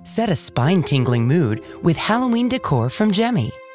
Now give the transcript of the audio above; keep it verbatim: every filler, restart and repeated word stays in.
Set a spine-tingling mood with Halloween decor from Gemmy.